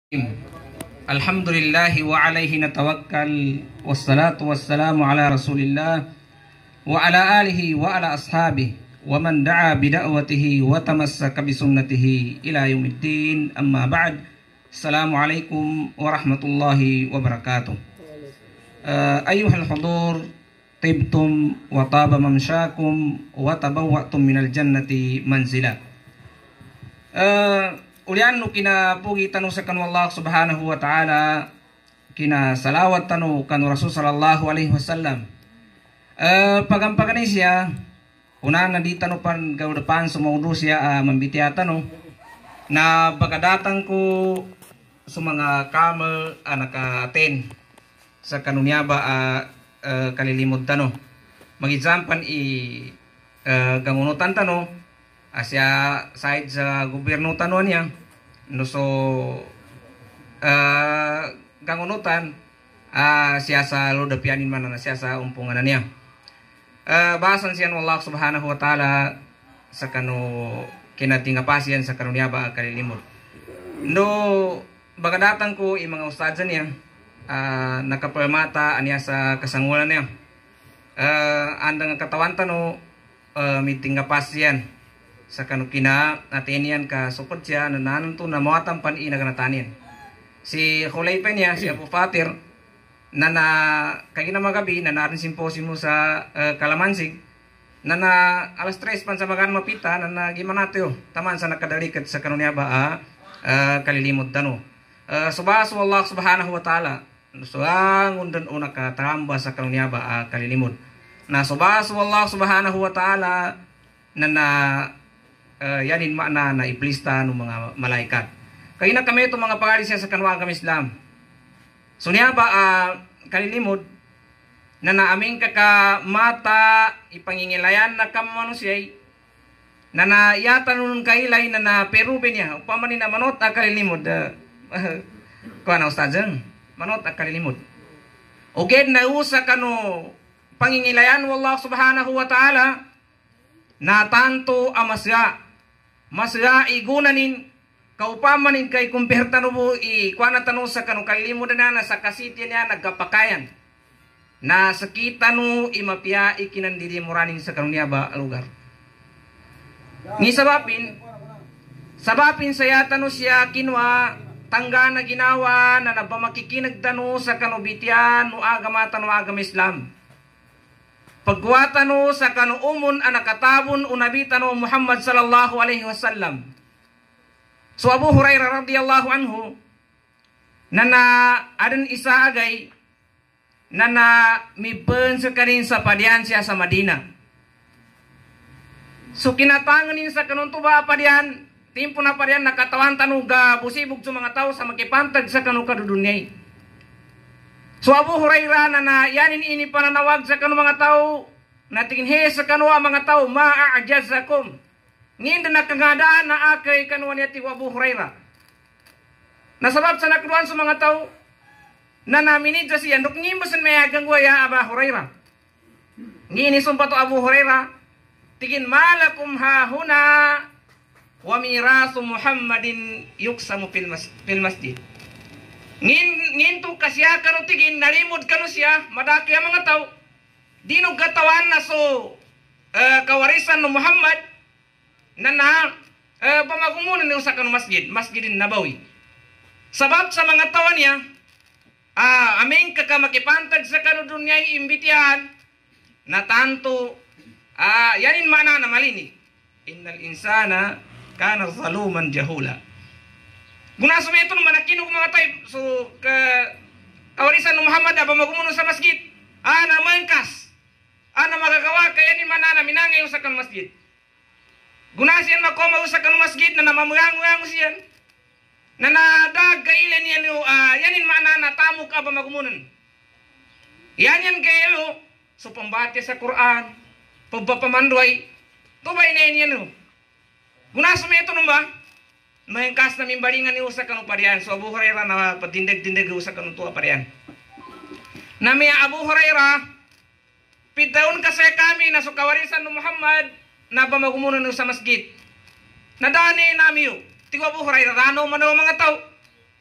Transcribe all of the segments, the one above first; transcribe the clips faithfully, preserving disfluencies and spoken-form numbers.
Alhamdulillahi wa alaihi natawakkal wassalatu wassalamu ala rasulillah wa ala alihi wa ala ashabihi wa man da'a bida'watihi wa tamassaka bisunnatihi ila yaumiddin, amma ba'd. Assalamualaikum warahmatullahi wabarakatuh. uh, Ayuhal hudur, tibtum wa taba mamsyakum wa tabawwa'tum minal jannati manzila. uh, Ulian no kina pugi tanu sa kanu Allah subhanahu wa ta'ala, kina salawat tanu kanu Rasul sallallahu alaihi wasallam. Uh, Pagampagani siya, una na di tanu pan gaw depan sumudo siya uh, mambitiya tanu, na pagkadatang ko sa mga kamal uh, naka-aten sa kanunya ba uh, uh, kalilimod tanu. Mag-exampan i uh, gangunutan tanu, asya side sa gobyerno tanuan niya no, so uh, gangunutan uh, siya sa lodapianin man na siya sa umpungan niya. Uh, bahasan siya ng Allah subhanahu wa ta'ala sa kanu kinatingapasyan sa kanunya ba kalilimod. No, bagadatang ko yung mga ustadza niya uh, nakapermata aniya sa kasangulan niya. Uh, andang katawan tano uh, mitingapasyan sa kanukina natinian ka support siya na nanon to na mawatang pan-i na ganatanin. Si Khulay pa niya, si Abu Fatir, na na kagina magabi na narin simposyo mo sa uh, Kalamansig, na na alas tres pan sa magan mapita na na gimanato taman sa nakadalikat sa kanunya ba uh, kalilimod tano. Uh, Subaso Allah subhanahu wa ta'ala, suang undan una ka taramba sa kanunya ba uh, kalilimod. Na subaso Allah subhanahu wa ta'ala na na Uh, yanin makna na iplista ng mga malaikat. Kaya na kami itong mga pangalis sa kanwa kami Islam. So niya ba uh, kalilimod na naaming kaka mata ipangingilayan na kamano siya na na yata nun kailay na na perubin niya upamanin na manot ang kalilimod uh, uh, kuha na ustadyan manot ang kalilimod uged na usa kano pangingilayan wallah subhanahu wa ta'ala na tanto amasya masya igunanin kaupamanin kay kumperta no i kuana tanong sa kanu kalilimod na na sa kasiti niya nagkapakayan na sakita no imapya ikinandidi muranin sa kanunya ba lugar ni sabapin sabapin saya tano siya kinwa tangga na ginawa na nabamakikinag tano sa kanubitian no agama tano agama Islam pagwatano sa kanuumon ang nakatabon unabitano Muhammad sallallahu alaihi wasallam. So Abu Hurairah radhiyallahu anhu na na adan isa agay na na mipen sa kanin sa padian siya sa Madina. So kinatanganin sa kanuntuba padian timpo na padian nakatawan tanuga busibog sa mga tao sa makipantag sa kanu kadudunyay. So Abu Hurairah na na yanin ini pananawag sa kanu mga tao na tingin sa kanwa mga tao ma'ajazakum ngin na nakagadaan na akay kanwa niya ti Abu Hurairah nasabab sa nakruan sa mga tao na naminid sa siya nuk ngimbasan may agang ya Abu Hurairah ngini sumpa to Abu Hurairah tingin malakum hahuna wa mirasu Muhammadin yuksamu fil, mas, fil masjid ngin ngin tu kasya kanu tigin nalimod kanu siya madaki ang mga tao dinog katawan na so uh, kawarisan no Muhammad na na uh, pamagumunan niyo sa kanu masjid Masjidin Nabawi sabab sa mga tao niya uh, aming kakamakipantag sa kanu dunyay imbitihan na tanto uh, yanin mana na malini innal insana kana zaluman jahula. Gunaso mo ito nung manakinog mga tayo. So, ka, kawarisan ng Muhammad, aba magumuno sa masjid. Ah, na mangkas. Ah, na magagawa, kaya ni manana, minangay sa kan masjid. Gunaso yan makoma sa kan masjid, na namamuyango-yango siyan. Na nadag, kailan yan, uh, yanin manana, tamok aba magumunan. Yan yan kayo, so pambati sa Quran, pagpapamandoy, tubay na yan yan. Gunaso mo ito nung ba? Mayangkas na mimbaringan ni usa kanu parian. So Abu Hurairah na patindag-tindag usa kanu tuwa parian. Nami Abu Hurairah pitaon kasi kami na so kawarisan ni Muhammad na pamagumunan sa masjid. Nadani nami yo. Tigo Abu Hurairah rano man mga tao.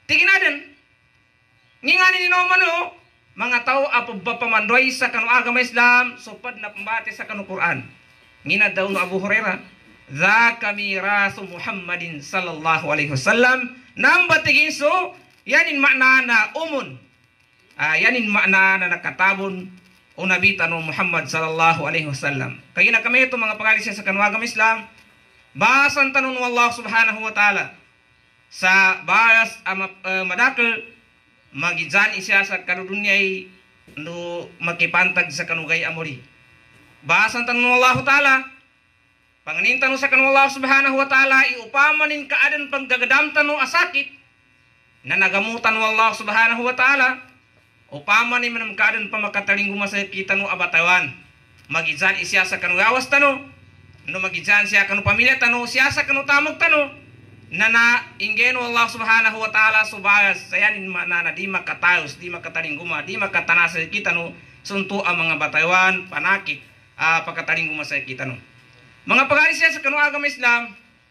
tiginaden ngingani ni no mano mga tao apo pamandoy sa kanu agama Islam sopad na pambati sa kanu Quran. Ngina daw no Abu Hurairah, "Dzaka mirasu Muhammadin sallallahu alaihi wasallam." Namba tigin so yanin makna na umun. Ah yanin makna na nakatabon o nabita no Muhammad sallallahu alaihi wasallam. Kaya na kami ito mga pangalisya sa kanu agama Islam. Basan tanong Allah subhanahu wa ta'ala sa bahas ama uh, madakal magizan isya sa kanudunyay no makipantag sa kanugay amori. Bahasan tanong Allah Ta'ala, panganin tanong sa kanong Allah Subhanahu wa Ta'ala, iupamanin kaadan panggagadam tanong asakit, na nagamutan ng Allah Subhanahu wa Ta'ala, upamanin manam kaadan pamakataling gumasakit tanong abatawan, magizan isya sa kanugawas tanong, no magizan siya kanong pamilya tanong, siya sa kanutamog tanong, na na ingeno Allah Subhanahu wa Ta'ala subayas sayanin mana na di makatayos, di makatalingguma, di makatanasa kita no sunto ang mga bataywan, panakit, uh, pagkatalingguma sa kita no. Mga pagalis siya sa kanu agama Islam,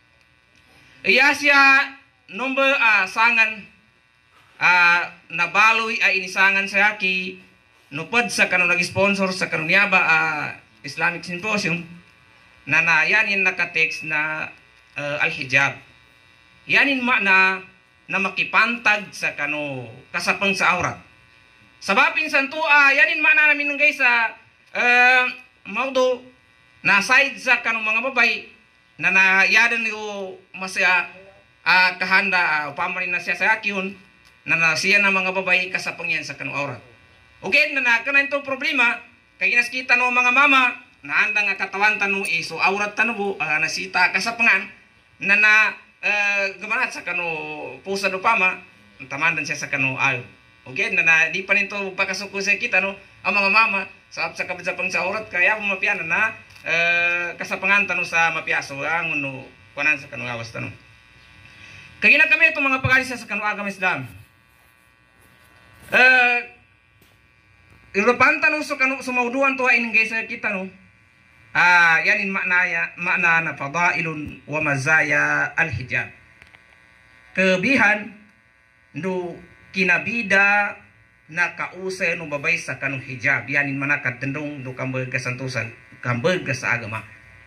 iya siya number uh, sangan uh, nabaloy ay inisangan sa yaki nupad sa kanu nag-sponsor sa kanu niyaba uh, Islamic Symposium na na yan yung nakatext na uh, al-hijab. Yanin makna na makipantag sa kano kasapang sa aurat. Sabapin santua yanin makna namin ng guys sa uh, maudo na side sa kanong mga babay na nayadan niyo masaya uh, kahanda uh, upamanin na siya sa akin na, na siya na mga babay kasapang yan sa kanong aurat. Okay, na nakanan ito problema kaya naskita no mga mama na andang katawan tanong iso aurat tanong uh, nasita kasapangan na na Uh, gamanat sa kano pusa do pama tamandan siya sa kano ayo. Okay na, na di pa nito pakasuko sa kita no ang mga mama sa sa kabitsapang sa orat kaya mapiana na uh, kasapangan tano sa mapiaso ang no kuanan sa kano awas tano. Kaya na kami itong mga pagalis sa kano agama Islam. Uh, Irupan tano sa kano sumauduan to ay ningay sa kita no. Ah, yanin makna ya makna na fadailun wa mazaya al-hijab. Kebihan no kinabida na kausay no babay sa kanong hijab yanin manakad tendong no kambal kasantusan kambal sa agama.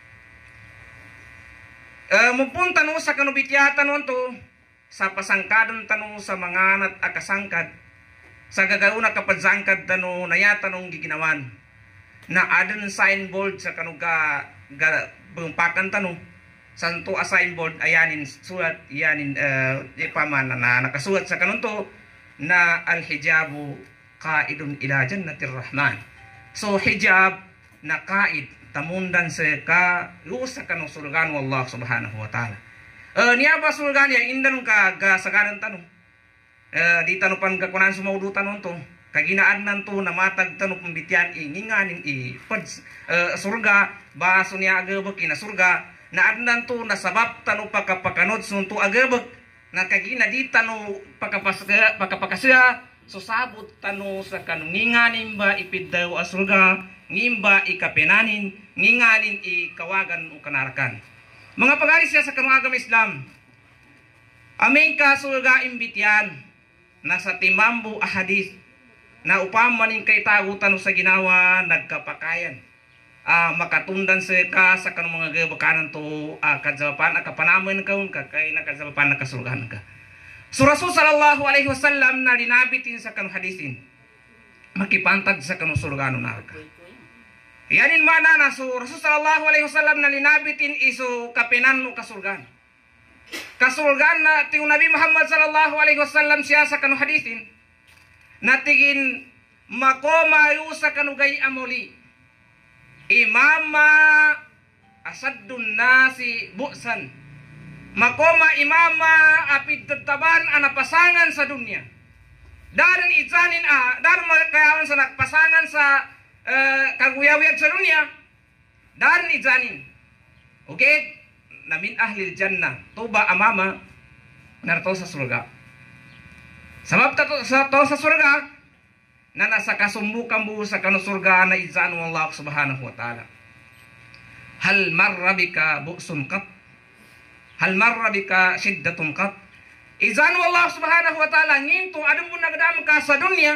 Uh, mupunta no sa kanong bityatan no to sa pasangkadan tanong sa mga anat akasangkad sa gagawin na kapadsangkad tano nayata nung giginawan na adan signboard sa kanuga ga bangpakan tanong santo a signboard ayanin sulat yanin uh, ipamana na nakasulat sa kanunto na al hijabu qaidun ila jannatir rahman. So hijab na kaid tamundan sa ka usa kanong surgan wallah subhanahu wa taala. Uh, niya ba surgan ya indan ka ga sagaran tanong uh, di tanupan ka kunan sumaudutan nunto kaginaan nanto na matag tanong pambityan inginganin i pads uh, surga baso niya agabak ina surga na adnan to na sabab tano pakapakanod sunto agabak na kagina di tano pakapasga pakapakasya so sabot tano sa kanunginganin ba ipiddaw a surga ngimba ikapenanin nginganin i kawagan o kanarakan. Mga pagalis sa kanunagam Islam aming kasurga imbityan na sa timambu ahadis na upamanin kay tagutan sa ginawa nagkapakayan ah makatundan sa ka sa kanong mga gabakanan to ah, kadzapan akapanaman kaun ka kay nakadzapan nakasurgan ka. So Rasul sallallahu alaihi wasallam na linabitin sa kanong hadisin makipantag sa kanong surgano narka. Yanin mana na so Rasul sallallahu alaihi wasallam na linabitin iso kapenan no kasurgan. Kasurgan na ti Nabi Muhammad sallallahu alaihi wasallam siya sa kanong hadisin natigin makomayo sa kanugay amoli imama asaddun nasi bu'san makoma imama apid tataban anapasangan sa dunya daran itsanin ah daran makayawan sa nagpasangan sa uh, kaguyawiyag sa dunya daran itsanin okay namin ahlil jannah tuba amama narto sa surga. Sabab tato sa to sa surga na nasa kasumbukan buo sa kanong surga na izanu Allah subhanahu wa ta'ala. Hal marra bika bu'sun qat? Hal marra bika shiddatun qat? Izan Allah subhanahu wa ta'ala nginto adam pun nagdam ka sa dunia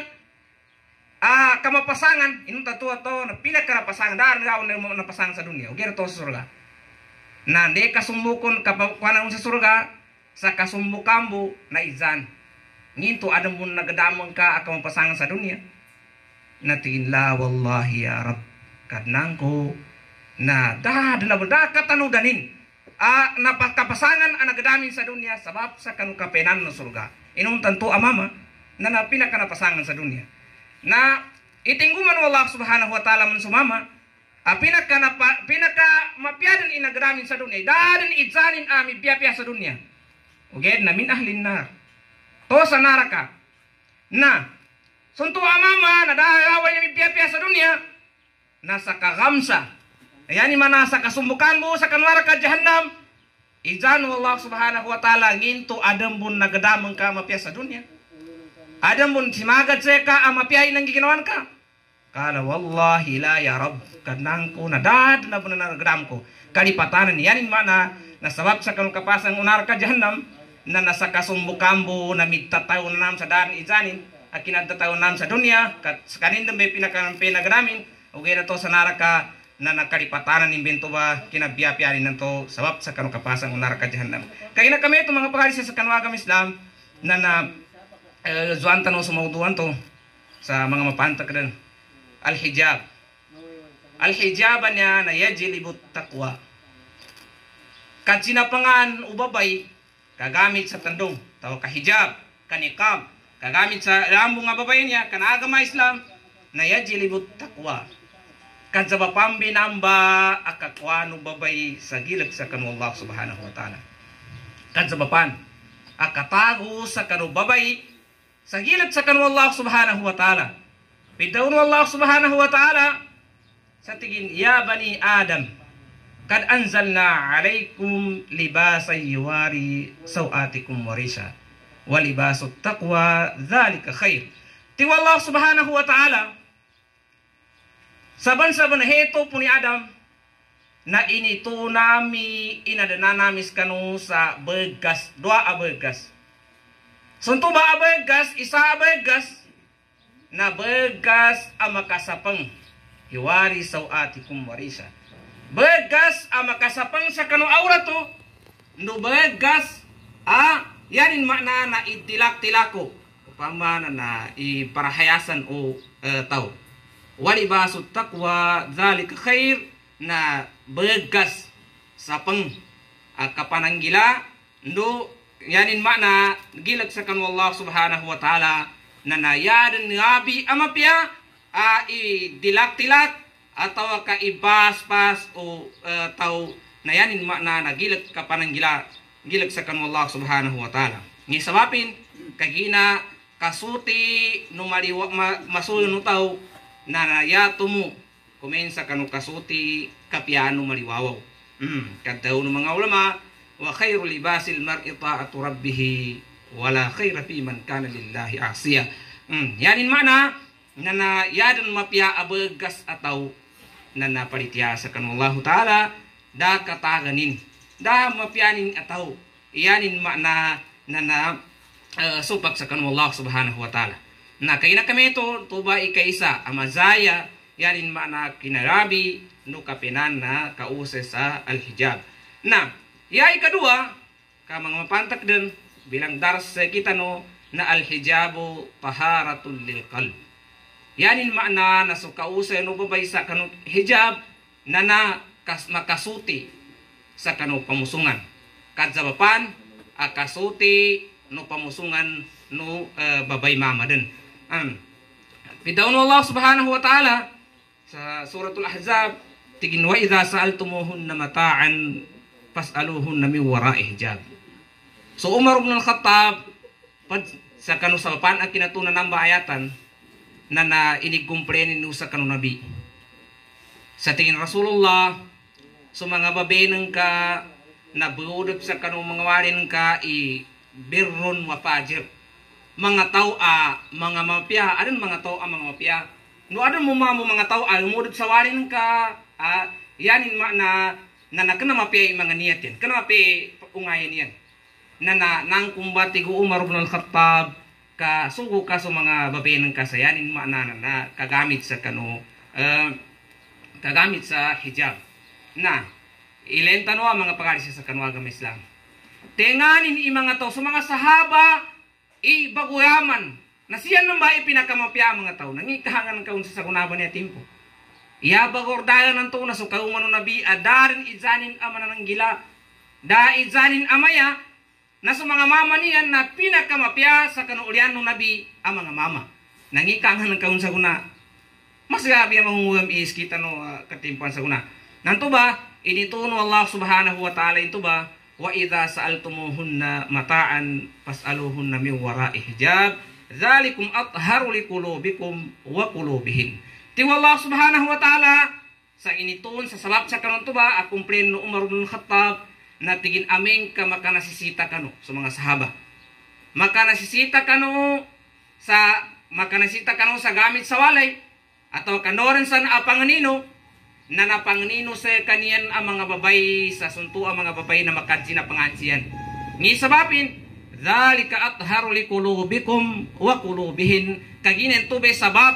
ah kama pasangan inu tatu atau pila ka pasangan dar gaw na pasangan sa dunia ugir to sa surga na de kasumbukon kapakuan sa surga sa kasumbukambu na izan nginto adam pun nagdam ka akam pasangan sa dunia natin la wallahi ya rab kadnangko na dah na berdakat anu danin ah napakapasangan anak gadamin sa dunia sabab sa kanu kapenan na surga inung tentu amama na napina kana pasangan sa dunia na itingguman Allah subhanahu wa ta'ala man sumama ah pinaka na pinaka mapiadan ina gadamin sa dunia dadan idzanin ami pia-pia sa dunia uged na min ahlin nar to sa naraka na suntu amama na dahaway mi pia-pia sa dunia nasa kagamsa yani mana sa kasumbukan mo sa kanwara ka jahannam izan Allah subhanahu wa ta'ala nginto adam bun nagadamang ka mapia sa dunia adam bun simagad sa ka amapiyay nang giginawan ka kala wallahi la ya rab kanang ko nadad na bun nagadam ko kalipatanan yani mana nasabab sa kanong kapasang unar ka jahannam na nasa kasumbukan mo na mitataw na nam sa daan izanin akinadataw nam sa dunia kat kanin dambe pinakang pinagadamin ugay na to sa naraka na nakalipatanan ng bento ba kinabiya-piyarin nanto sabab sa kanong kapasang unar ka jahannam. Kaya na kami itong mga pagkalis sa kanwagam Islam na na uh, zuan tanong sumauduan to sa mga mapantak din. Al-hijab. Al-hijab niya na yajilibut taqwa. Kad sinapangan ubabay kagamit sa tandong taw kahijab, kanikab, kagamit sa rambong nga babay niya kanagama Islam na yajilibut taqwa. Kadzabapam binamba akakwano babay sa gilag sa kanu Allah subhanahu wa ta'ala. Kadzabapan akatago sa kanu babay sa gilag sa kanu Allah subhanahu wa ta'ala. Bidawno Allah subhanahu wa ta'ala sa tingin ya bani Adam kad anzalna alaykum libasay yuwari sawatikum warisha wa libasut taqwa dhalika khair. Tiwa Allah subhanahu wa ta'ala saban-saban heto po ni Adam na inito nami inadananamis kanu sa bergas dua abergas. Sunto ba abergas isa abergas na bergas amakasapang hiwari sawatikum warisha. Bergas amakasapang sa kanu aura to no bergas a yanin makna na itilak-tilako upama na iparahayasan o uh, tao. Walibasut taqwa dzalika khair na bergas sapang uh, kapananggila ndo yanin makna gilag sa kanwa Allah subhanahu wa ta'ala na nayadan ngabi amapya uh, i dilak-tilak atau ka ibas-pas o uh, tau na yanin makna na gilag kapananggila gilag sa kanwa Allah subhanahu wa ta'ala ni sabapin kagina kasuti no maliwa ma, masuyo no tau na nayatumo kumensa kanu kasuti kapiano maliwawaw mm kadto no mga ulama wa khairul libasil mar'i ta'atu rabbih wala khaira fi man kana lillahi asiya mm yanin mana na yadan mapya abegas atau na napalitya sa kanu Allah taala da kataganin da mapyanin atau yanin makna na na uh, supak sa kanu Allah subhanahu wa taala. Na kaya na kami ito, tuba ikaisa, amazaya, yanin makna kinarabi, no kapinan na kause sa al-hijab. Na, yay kadua, ka mga mapantak din, bilang dars sa kita no, na al-hijabu taharatul lil qalb. Yanin makna na so kause no babay sa kanu hijab, na na kas, makasuti sa kanu pamusungan. Kadzabapan, akasuti no pamusungan no uh, babay mama din. Um, Bidawno Allah subhanahu wa ta'ala sa suratul Ahzab tigin wa idha sa'altumuhunna mata'an fas'aluhunna min wara'i hijab. So Umar ibn al-Khattab pad sa kanu sa pan ang kinatunan ng ayatan na na inigkumprenin no sa kanu nabi. Sa tingin Rasulullah so mga babeneng ka na buudot sa kanu mga walin ka i birrun wa fajir. Mga tao a mga mapya adan mga tao a mga mapya no adan mo mga tao a umudot sa warin ka a yanin ma na na nakana mapya mga niyat yan kana mapya ungayan yan na na nang kumbati go Umar ibn al-Khattab ka sugo ka sa mga babae ng kasayanin maana na kagamit sa kano uh, kagamit sa hijab na ilenta no ang mga pagalis sa kano agam Islam tenganin i mga tao sa mga sahaba i baguyaman na siya nang ba ipinakamapya mga tao nangikahangan kaun sa sagunaban niya timpo iya bagordayan ng tao na so kaumano nabi adarin izanin amanan ng gila da izanin amaya na sa mga mama niyan na pinakamapya sa kanuulian ng nabi ang mga mama. Nangikangan ng kaun sa guna. Mas gabi ang mangunguyam is kita no uh, katimpuan sa guna. Nanto ba, inituno Allah subhanahu wa ta'ala ito ba, wa idha sa'altumuhunna mata'an fas'aluhunna min wara'i hijab, dhalikum atharu likulubikum wa kulubihin. Tiwa Allah subhanahu wa ta'ala, sa initun, sa sabab sa kanon to ba, akong pleno Umar ibn Khattab, na tigin aming ka makanasisita kano sa mga sahaba. Makanasisita kano sa makanasita kano sa gamit sa walay atau kanoren sa napanganino na napanganino sa kaniyan ang mga babay sa sunto ang mga babay na makadsi na pangansiyan. Ni sabapin dzalika atharu liqulubikum wa qulubihin kaginen tube sabab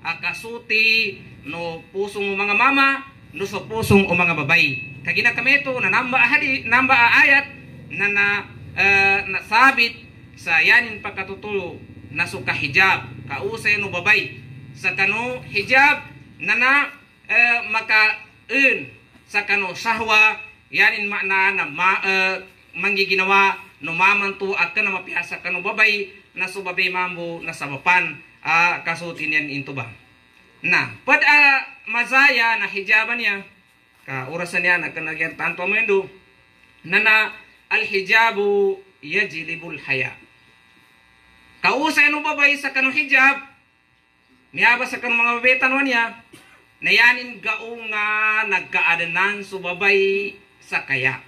akasuti no pusong mga mama no sa pusong o mga babay. Kagina kami ito na namba ahadi namba ayat na na uh, nasabit sa yanin pagkatutulo na suka hijab kausay no babay sa kano hijab na na uh, makaun sa kano sahwa yanin makna na ma, uh, manggiginawa no mamantu akan na mapiasa kano babay na so babay mambo na sabapan uh, kasutin yan into ba na pad uh, mazaya na hijaban niya ka orasan niya nagkanagyan tanto amendo na na al-hijabu yajlibul haya. Kausay no babay sa kanong hijab niyaba sa kanong mga babetan niya na yanin gaong nga nagkaadanan so babay sa kaya.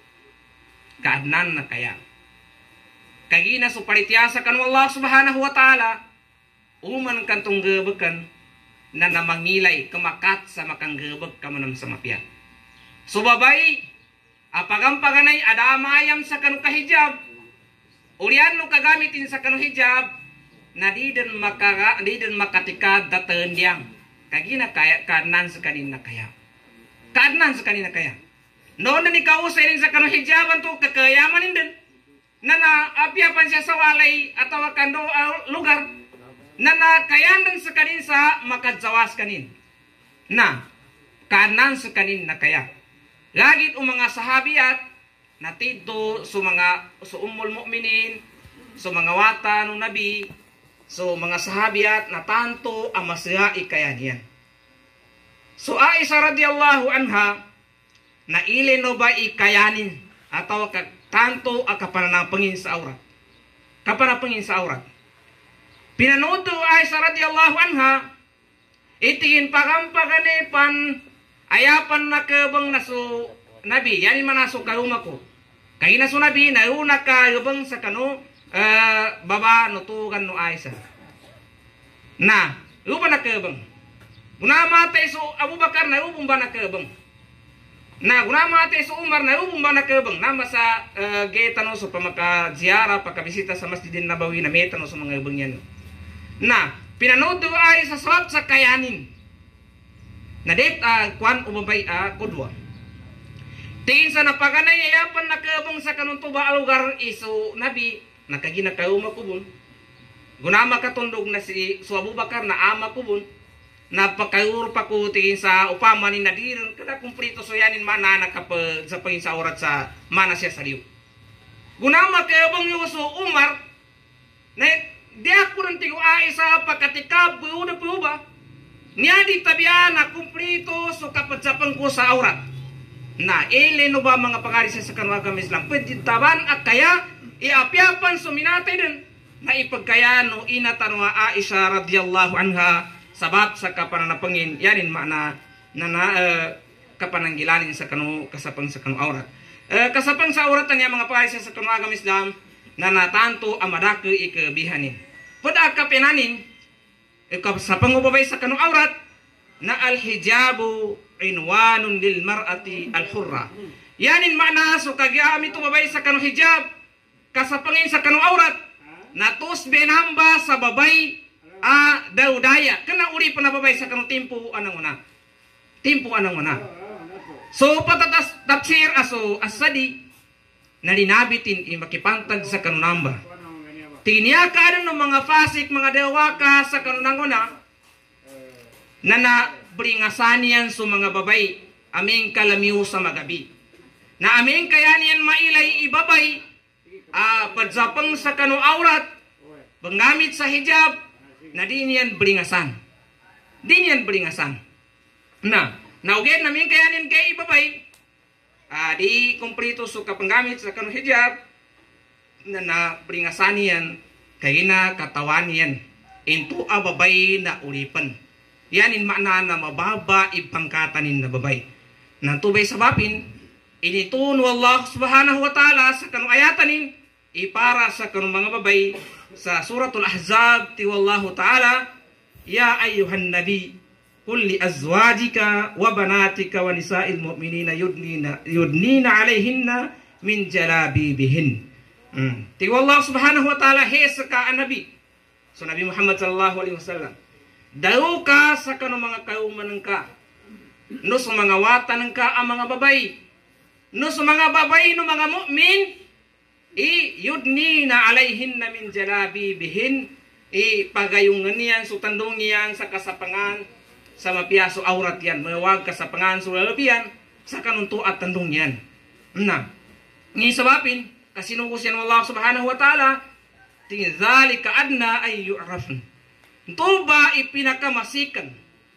Kaadnan na kaya. Kagina so paritya sa kanong Allah subhanahu wa ta'ala uman kantong gabakan na namangilay kamakat sa makanggebag kamanam sa mapya. So babay, apagam paganay adamayam sa kanu kahijab. Urian no kagamitin sa kanu hijab na di den maka di den makatikad datan diang. Kagina kaya kanan sa kanina kaya. Kanan sa kanina kaya. No na ni kausay sa kanu hijaban to kakayaman din. Na na apyapan siya sa walay atau kando uh, lugar na nakayanan sa kanin sa makadzawas kanin. Na, kanan sa kanin na kaya. Lagit o mga sahabiyat, natito sa mga sa umul mu'minin, sa mga wata ng nabi, sa mga sahabiyat na tanto ang masya ikayan yan. So, Aisha radiyallahu anha, na ilin no ba ikayanin, ataw ka tanto ang kapanapangin sa aurat. Kapanapangin sa aurat. Pinanuto ay sa radiyallahu anha, itingin pagampaganepan, ayapan na kabang naso nabi, yanin manaso karuma ko. Kaya naso nabi, nauna ka kabang sa kano, uh, baba nutugan no Aisha. Na, lupa na kabang. Gunamatay so Abu Bakar, na ubong ba na kabang. Na, gunamatay so Umar, na ubong ba na kabang. Nama sa uh, getano so pamaka-ziyara, pagkabisita sa Masjidin Nabawi, na metano sa mga ibang yan. Na pinanuto ay sa swat sa kayanin na det uh, kwan umabay uh, kudwa tingin sa napaganay ayapan nakabang sa kanunto ba alugar iso nabi nakagina kayo makubon gunama katundog na si so Abu Bakar na ama kubon napakayur pa ko tingin sa upama ni nadirin kada kumplito so yanin mana nakapag sa pangin sa orat sa mana siya saliw gunama kayo bang yung so Umar na di ako rin tigo ay sa pagkatikab buuda po ba niya di tabian na kumplito so kapadsapang ko sa aurat na ilin no ba mga pangalis sa kanwagam Islam pwede taban at kaya iapyapan suminatay din na ipagkaya no inatan nga Aisha radiyallahu anha sabab sa kapananapangin yanin mana na na uh, kapananggilanin sa kanu kasapang sa kanu aurat uh, kasapang sa aurat niya mga pangalis sa kanwagam Islam na natanto amadake ikabihanin. Pada kapenanin, sa pangubabay sa kanong aurat, na al-hijabu inwanun lil mar'ati al-hurra. Yanin makna so kagyami tumabay sa kanong hijab, kasapangin sa kanu aurat natus benamba sa babay a daudaya kana uri na babay sa kanu timpo anang una timpo anang una so patatas tafsir aso asadi nalinabitin i makipantag sa kanu namba tinya ka ng mga fasik mga dewaka sa kanu nanguna na na bringasanian so mga babay aming kalamiw sa magabi na aming kayanian mailay ibabay ah padzapang sa kanu aurat panggamit sa hijab na di niyan bringasan di niyan bringasan na naugid namin kayanin kay ibabay ah di kompleto so kapanggamit sa kanu hijab na na bringasan yan kay na katawan yan into ababay na ulipan yan in makna na mababa ipangkatanin na babay na tubay sa bapin initun wallah subhanahu wa ta'ala sa kanong ayatanin ipara sa kanong mga babay sa suratul ahzab ti wallahu ta'ala ya ayyuhan nabi qul li azwajika wa banatika wa nisa'il mu'minina yudnina yudnina alaihinna min jalabibihin hmm. ti wallah subhanahu wa ta'ala he sa ka nabi so Nabi Muhammad sallallahu alaihi wasallam daw ka sa kanong mga kauman ka no sa mga wata ng ka ang mga babay no sa mga babay no mga mu'min i yudnina alaihin na min jalabibihin i pagayungan niyan so tandong niyan sa kasapangan sa mapiaso aurat yan mawag kasapangan so lalabihan sa kanunto at tandong niyan na ngi sabapin kasinugo siya ng Allah subhanahu wa ta'ala tinzalika adna ay yu'rafn tuba ipinakamasikan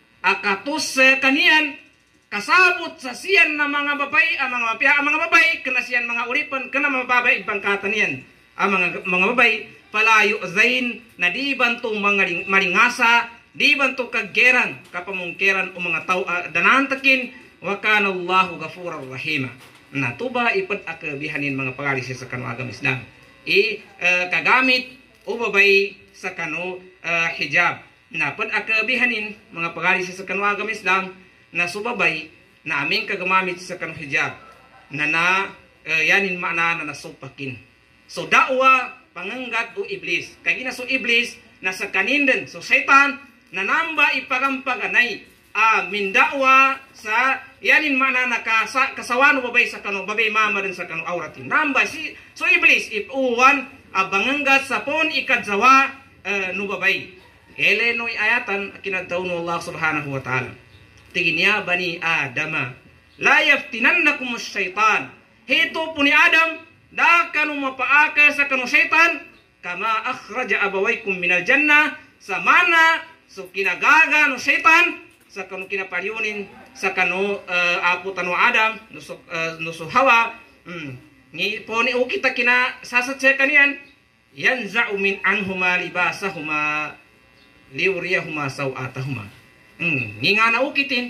akatus kanian kasabot sa siyan na mga babay ang mga mapya ang mga babay kana siyan mga uripan kana mga babay pangkatan niyan ang mga mga babay palayo zain na di bantong mga maringasa di bantong kaggeran kapamungkeran o mga tao uh, danantakin wa kana Allahu ghafurur rahim na tuba ipad akabihanin mga pagalisi sa kanong agam Islam i uh, kagamit o babay sa kanu uh, hijab na pad akabihanin mga pagalisi sa kanu agam Islam na subabay na aming kagamamit sa kanu hijab na na uh, yanin makna na nasupakin so dawa panganggat o iblis kay gina so iblis na sa kanindan so setan na namba ipagampaganay a uh, mindawa sa yanin makna na kasa, kasawano babay sa kanu babay mama din sa kanu auratin namba si so iblis ipuwan abanganggat sa pon ikadzawa uh, nubabay ele noy ayatan kinadtaw no Allah subhanahu wa ta'ala tignya bani adama la yaftinannakum asyaitan hito po ni Adam da kanu mapaaka sa kanu syaitan kama akhraja abawaykum minal jannah sa mana so kinagaga no syaitan sa kanu kinapaliunin sa kanu uh, apo tanu Adam no so, uh, no so Hawa mm. Ni po ni o kita kina sasatse kanian yanza'u min anhuma libasahuma liuriyahuma sawatahuma hmm nga na ukitin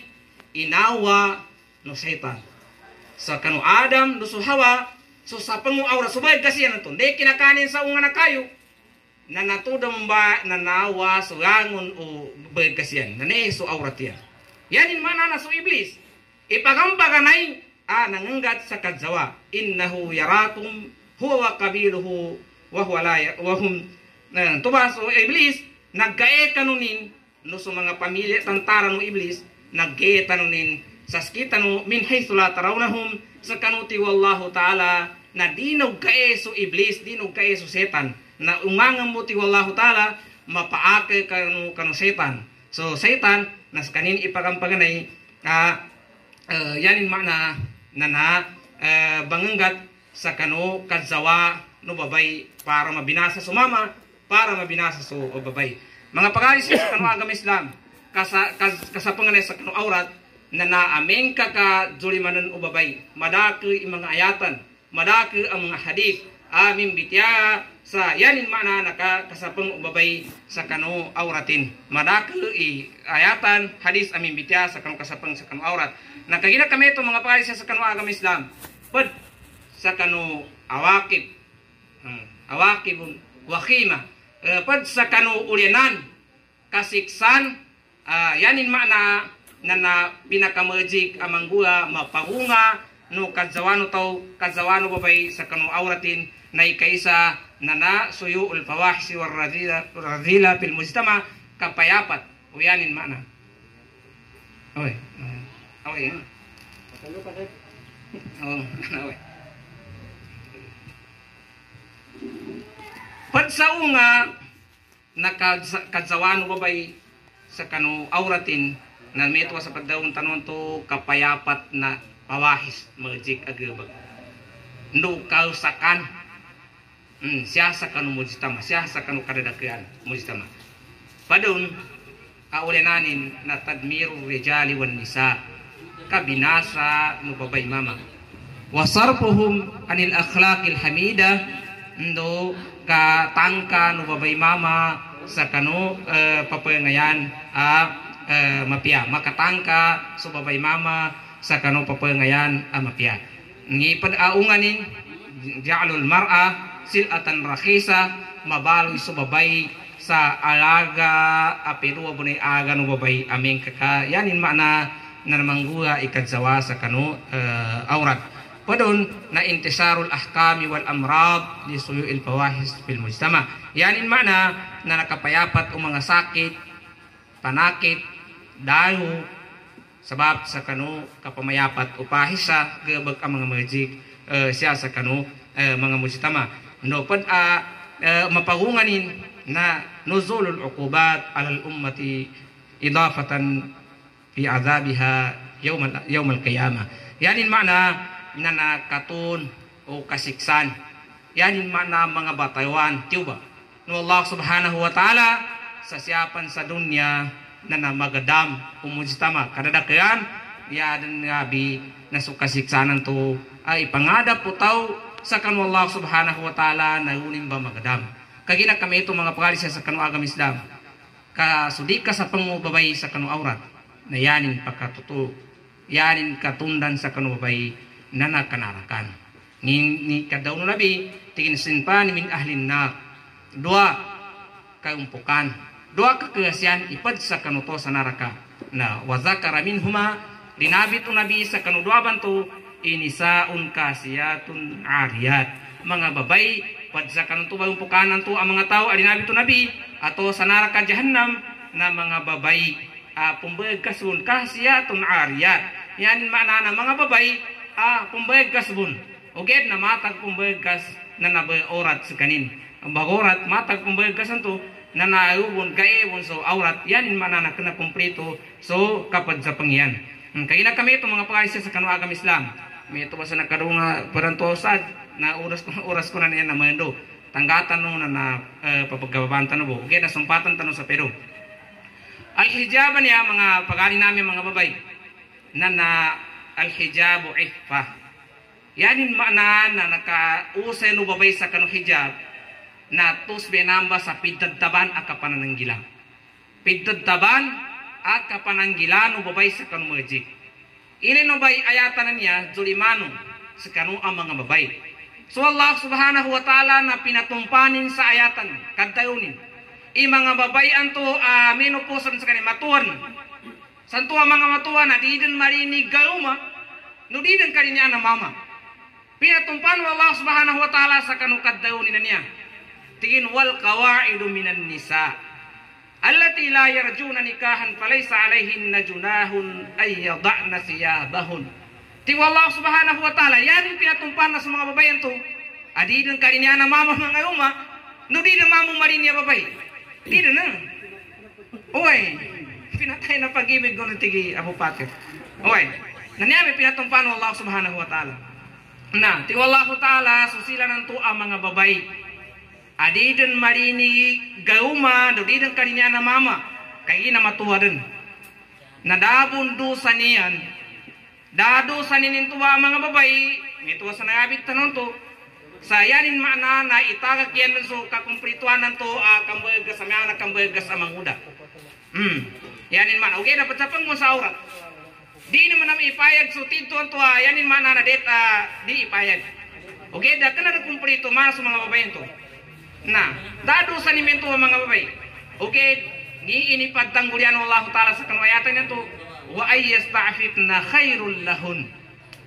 inawa no setan sa kanu Adam no so Hawa so sa pangu aura subay kasi yan to de kinakanin sa unga na kayo na natudam ba nanawa so langon o bayad kasi yan nane so aurat yan yanin mana na so iblis ipagampaganay ah nanganggat sa kadzawa innahu yarakum huwa wa qabiluhu wa huwa la wa hum uh, tubas o iblis naggae kanunin no sa mga pamilya tantara no iblis naggae tanunin sa skita no min haythu la tarawnahum sa kanuti wallahu ta'ala na dinog gae so iblis dinog gae so setan na umangam mo ti wallahu ta'ala mapaake kanu kanu setan so setan nas kanin ipagampaganay ah uh, yanin makna na na uh, banganggat sa kanu kadzawa no babay para mabinasa so mama para mabinasa so o babay mga pagalis sa kanu agam Islam kasa kas, kasapanganay sa kanu aurat na naameng kaka julimanan o babay madaki ang mga ayatan madaki ang mga hadith amin bitya sa yanin mana naka kasapang o babay sa kanu auratin madaki i ayatan hadith amin bitya sa kanu kasapang sa kanu aurat nakagina kami ito mga pagalis sa kanu agam Islam pad sa kanu awakib hmm. awakibun wakima uh, pad sa kanu ulyanan kasiksan uh, yanin makna na na pinakamajik amang gula mapagunga no kadzawano taw kadzawano babay sa kanu auratin na ikaisa nana suyu'ul fawahsi war radila radila fil mujtama kapayapat uyanin mana oy oy oh oy padsaunga nakadzawano babay sa kanu auratin na metwa sa pagdaon tanon to kapayapat na pawahis majik agabag ndo kausakan hmm, siya sa kanu mujtama siya sa kanu kadadakian mujtama padun kaulenanin na tadmiru rijali wan nisa kabinasa no babay mama wasarfuhum anil akhlaqil hamida ndo katangka no babay mama sa kanu uh, papangayan a uh, uh, mapia makatangka so babay mama sa kanu papangayan a mapia ngipad aunganin ja'alul mar'a silatan rakhisa mabaloy so babay sa alaga apedo bunay aga no babay aming kaka yanin makna na namangguha ikadzawa sa kanu uh, aurat padon na intisarul ahkami wal amrad li suyu'il fawahis fil mujtama yanin makna na nakapayapat o mga sakit panakit dayo sabab sa kanu kapamayapat upahisa gabag ang mga majik uh, siya sa kanu uh, mga mujtama no pad uh, uh, mapagunganin na nuzulul uqubat alal ummati idafatan fi azabiha yawmal yawmal qiyamah yanin makna na nakatun o kasiksan yanin makna mga batawan tiuba no Allah subhanahu wa ta'ala sa siyapan sa dunya na namagadam umujtama kadadakian yadan ngabi na sukasiksanan to ay pangadap po tao sa kanu Allah subhanahu wa ta'ala na unim ba magadam kagina kami ito mga pagalis sa kanu agam Islam kasudi ka sa pangubabay sa kanu aurat na yanin pagkatuto yanin katundan sa kanu babay na nakanarakan ni, ni kadaw no nabi tingin sinpa ni min ahlin na dua kaumpukan dua kakasian ipad sa kanuto sa naraka na wazakara minhuma dinabi to nabi sa kanu dua bantu inisaun kasiyatun ariyat mga babay pad sa kanuto ba umpukanan to ang mga tao adinabi to nabi ato sa naraka jahannam na mga babay uh, pumbayag kasun kasiyatun ariyat yanin makna na mga babay ah pumbayag kasbun uged na matag pumbayag kas na nabay orat sa kanin ang bagorat matag pumbayag kas anto na naayubon kaewon so aurat yanin manana kena kumplito so kapag sa pangyan hmm, kaya na kami ito mga pagkaisa sa kanuagam Islam may ito ba sa nakadunga parantosad na oras oras ko na niyan na mendo tanggatan no na, na uh, papagkababantan no bo okay na sumpatan tanong sa Peru al-hijaban niya mga pag-ali namin mga babay na na al-hijabu iffa yanin makna na nakausay no babay sa kanu hijab na tus benamba sa pidadtaban aka panananggilan pidadtaban aka pananggilan no babay sa kanu majik ili no bay ayatan niya zulimano sa kanu ang mga babay so Allah subhanahu wa ta'ala na pinatumpanin sa ayatan kadtayunin i mga babay anto uh, menoposan sa kanila matuan santo ang mga matuan na di din marinig galuma no di din kaninya na mama pinatumpan wa Allah subhanahu wa ta'ala sa kanu kadtayunin na niya tingin wal qawaidu minan nisa allati la yarjuna nikahan falaysa alaihin junahun ay yada'na siyabahun ti wallahu subhanahu wa ta'ala yan pinatumpan na sa mga babayan to adi din kaninya na mama mga uma no di din mamu marinya babay di din na oy pinatay na pag-ibig ko ng tigi Abu Patir oy nanyami pinatumpan wa Allah subhanahu wa ta'ala na ti wallahu ta'ala susila ng tuwa mga babay adi din marini gauma do di din kaninya na mama kay ina matuwa din nadabon dusa niyan dado sa ninin tuwa mga babay mituwa sa nangabit tanon to sa yanin makna na itagak yan so kakumplituan to uh, kambayag sa mga kambayag sa manguda hmm yanin man okay dapat sapang mo sa aurat di naman namin ipayag so tintuan to uh, yanin man na deta di ipayag okay da kana kumplito man sa mga babay to na dado sa nimen to mga babay okay ni ini pagtanggulyan Allah taala sa kanwayatan nito wa ay yasta'fifna khairul lahun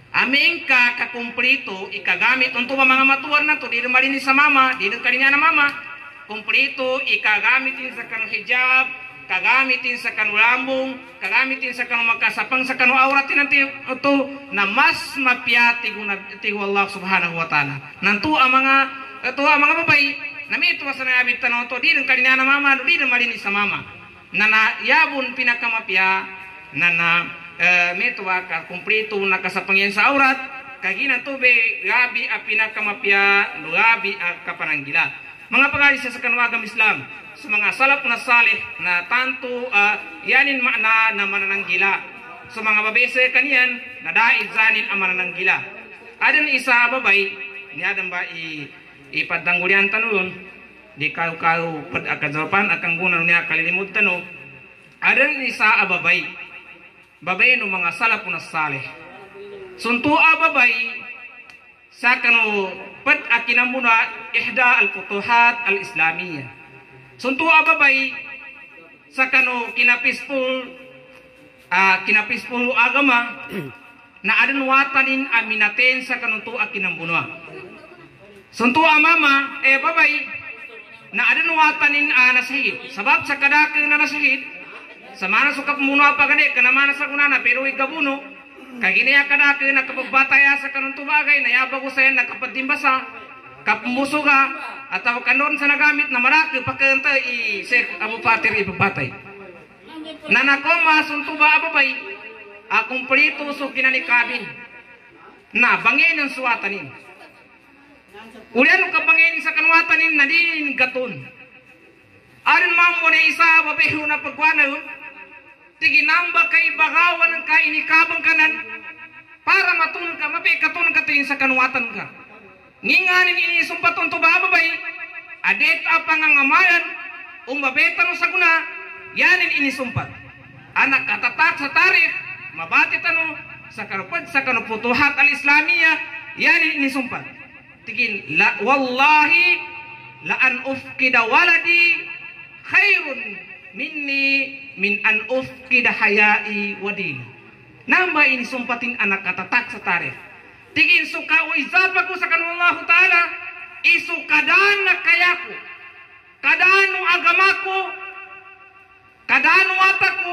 Aming ka kakumplito ikagamit untuk mga matuwar na to di malinis sa mama, di kaninya na mama. Kumplito ikagamitin sa kanong hijab, kagamitin sa kanong lambong, kagamitin sa kanong magkasapang sa kanong auratin nanti ito na mas mapiyati kung nagtigo Allah subhanahu wa ta'ala. Nanto ang mga ito ang mga babay na may ito sa nangabit tanong ito di kaninya na mama, di malinis sa mama. Na na yabon pinakamapya na na Uh, metwa ka kumplito na kasapangyan sa aurat kagina tube gabi a pinakamapya gabi a kapananggila mga pangalis sa kanwagam Islam sa mga salaf na salih na tanto uh, yanin makna na manananggila sa mga babese kaniyan na daid zanin ang manananggila adan isa babay niyadan ba i ipadanggulian tanun di kayo kayo pad akajawapan akang guna niya kalilimut tanu adan isa ababay babay no mga salaf na salih. Suntu ababay sa kanu pad akinamuna ihda al-futuhat al-islamiyah. Suntu ababay sa kanu kinapispul uh, kinapispul agama na adan watanin aminaten sa kanu tu akinambunwa. Suntu amama eh babay na adan watanin uh, nasahid. Sabab sa kadakil na nasahid sa mana suka pembunuh apa gane kana mana sa kunana pero igabuno kagini ya kada ke na kapagbataya sa kanunto bagay na yaba ko sa na kapadimbasa kapmusuga atau kandon sa nagamit na marake pakanta i Sheikh Abu Fatir ibabatay na nakoma sunto ba abay akong prito so kinanikabin na bangin ang suwatanin ulian ka bangin sa kanwatanin na din gaton aron mamo na isa babeho na pagwana tiginamba kay bagawan ka inikabang kanan para matun ka mapi katun ka tin sa kanuwatan ka nginganin ini sumpaton to babay adet apa ngangamayan umbabetan sa guna yanin ini sumpat anak katatak sa tarikh mabati tanu sa karupad sa kanuputuhat al-islamiyah yanin ini sumpat tigin la wallahi la an ufkida waladi khairun minni min an ufkida hayai wadin namba ini sumpatin anak katatak sa tarikh tigin suka o izapa ko sa kanullahu ta'ala isu kadan na kayaku kadano agamaku kadano ataku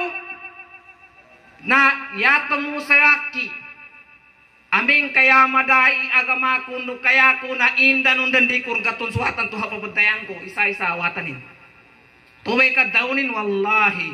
na yatamu sayaki aming kaya madai agamaku nu kayaku na indan undan di kur gatun suatan tuha pabentayangku isa-isa watanin tuway ka daunin wallahi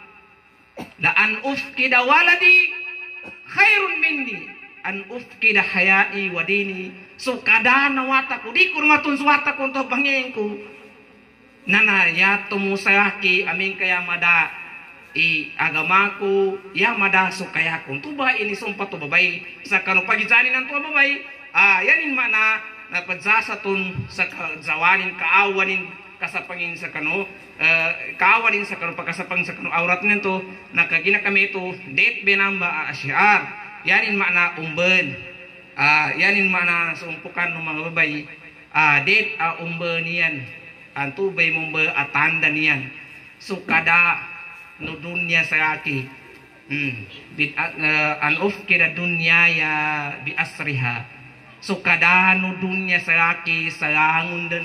la an ufkida waladi khairun minni an ufkida hayai wadini so kadana wataku di kurmatun suwataku untuk bangengku nana ya tumusayaki amin kaya mada i agamaku ya mada sukayaku tuba ini sumpah tu babay sa kanu pagijani ng tu babay ah yanin mana na padsasatun sa zawanin kaawanin kasapangin sa kanu uh, kaawanin sa kanu pagkasapang sa kanu aurat nito nakagina kami ito date benamba asyar yanin mana umben uh, yanin mana sumpukan ng mga babay uh, date uh, umben niyan antu bay mumbe atanda niyan sukada no dunya sa aki hmm bid uh, an ufkira dunya ya bi asriha sukada no dunya sa aki sa hangundan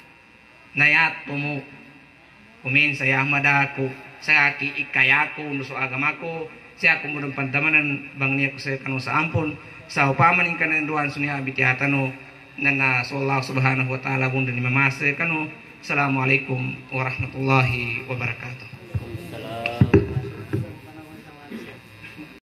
nayat tumu umin saya madaku saya ki ikayako nuso agamako saya kumudang pandamanan bang niya ko sa kanu sa ampon sa upaman in kanan duan sunya abitihatano nana sallallahu subhanahu wa ta'ala bunda ni mamase kanu assalamualaikum warahmatullahi wabarakatuh.